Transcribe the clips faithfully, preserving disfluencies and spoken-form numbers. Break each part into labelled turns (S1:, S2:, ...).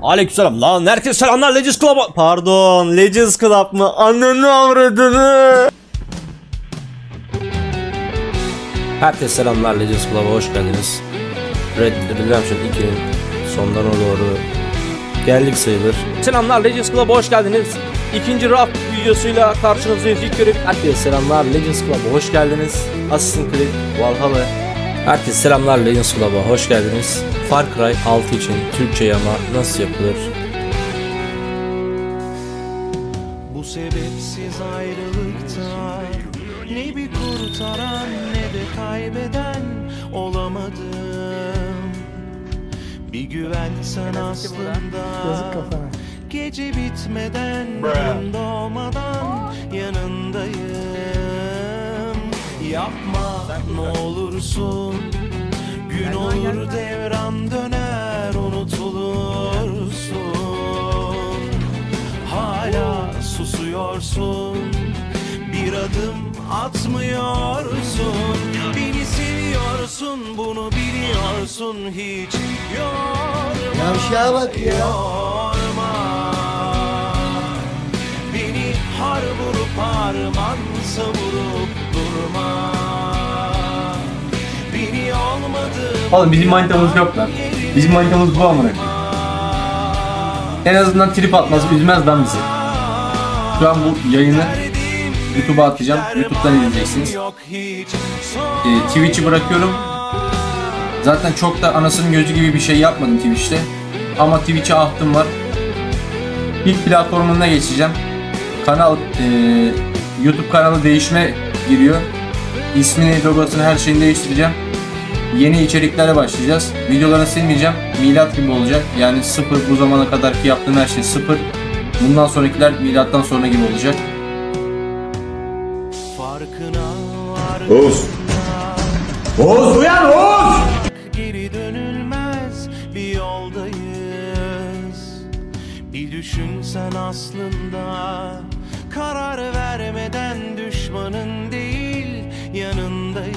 S1: Aleykümselam lan, herkese selamlar. Legends Club, pardon Legends Club mı? Ananı avradını. Herkese selamlar, Legends Club'a hoş geldiniz. Red Dead Redemption iki'nin sonlarına doğru geldik sayılır. Selamlar, Legends Club'a hoş geldiniz. İkinci raft videosuyla karşınızdayız. İlk görüp herkese selamlar, Legends Club'a hoş geldiniz. Assassin's Creed Valhalla. Herkese selamlar, Legends Club'a hoş geldiniz. Far Cry altı için Türkçe yama nasıl yapılır?
S2: Bu sebepsiz ayrılıkta ne bir kurtaran ne de kaybeden olamadım. Bir güvensen aslında gece bitmeden gün doğmadan yanındayım. Yapma ne olursun, gün olur devran döner unutulursun. Hala susuyorsun, bir adım atmıyorsun. Beni seviyorsun, bunu biliyorsun, hiç yorma.
S3: Yavşağa bak ya.
S2: Yorma. Beni har vurup harman savurup durma. Beni olmadı.
S4: Oğlum bizim manitamız yok lan. Bizim manitamız bu amına. En azından trip atmaz, üzmez lan bizi. Şu an bu yayını YouTube'a atacağım. YouTube'dan izleyeceksiniz. Ee, Twitch'i bırakıyorum. Zaten çok da anasının gözü gibi bir şey yapmadım Twitch'te. Ama Twitch'e ahtım var. İlk platformuna geçeceğim. Kanal, e, YouTube kanalı değişme giriyor. İsmini, logosunu, her şeyini değiştireceğim. Yeni içeriklere başlayacağız. Videolarını silmeyeceğim. Milat gibi olacak. Yani sıfır, bu zamana kadarki yaptığım her şey sıfır. Bundan sonrakiler milattan sonra gibi olacak.
S3: Oğuz. Oğuz uyan Oğuz.
S2: Geri dönülmez bir yoldayız. Bir düşünsen aslında karar vermeden düşmanın değil yanındayım.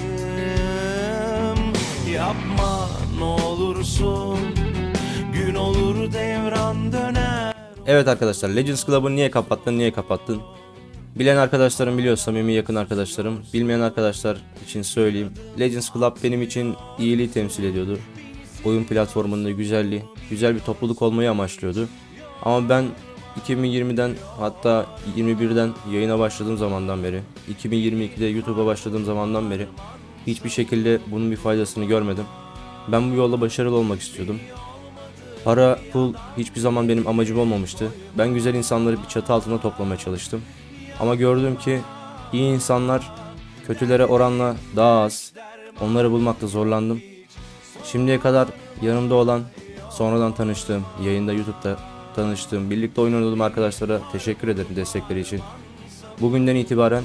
S2: Yapma ne olursun, gün olur devran döner.
S1: Evet arkadaşlar, Legends Club'ı niye kapattın, niye kapattın? Bilen arkadaşlarım biliyor, samimi yakın arkadaşlarım. Bilmeyen arkadaşlar için söyleyeyim. Legends Club benim için iyiliği temsil ediyordu. Oyun platformunda güzelliği, güzel bir topluluk olmayı amaçlıyordu. Ama ben iki bin yirmi'den, hatta yirmi bir'den yayına başladığım zamandan beri, iki bin yirmi iki'de YouTube'a başladığım zamandan beri hiçbir şekilde bunun bir faydasını görmedim. Ben bu yolda başarılı olmak istiyordum. Para, pul hiçbir zaman benim amacım olmamıştı. Ben güzel insanları bir çatı altında toplamaya çalıştım. Ama gördüm ki iyi insanlar kötülere oranla daha az. Onları bulmakta zorlandım. Şimdiye kadar yanımda olan, sonradan tanıştığım, yayında, YouTube'da tanıştığım, birlikte oyun oynadığım arkadaşlara teşekkür ederim destekleri için. Bugünden itibaren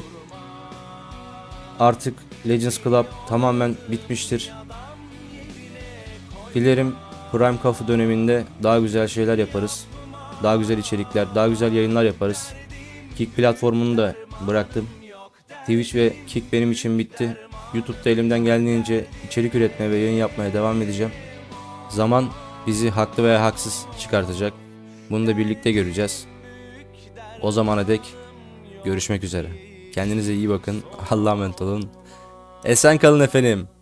S1: artık Legends Club tamamen bitmiştir. Dilerim Prime Cafe döneminde daha güzel şeyler yaparız. Daha güzel içerikler, daha güzel yayınlar yaparız. Kick platformunu da bıraktım. Twitch ve Kick benim için bitti. YouTube'da elimden geldiğince içerik üretmeye ve yayın yapmaya devam edeceğim. Zaman bizi haklı veya haksız çıkartacak. Bunu da birlikte göreceğiz. O zamana dek görüşmek üzere. Kendinize iyi bakın. Allah'a emanet olun. Esen kalın efendim.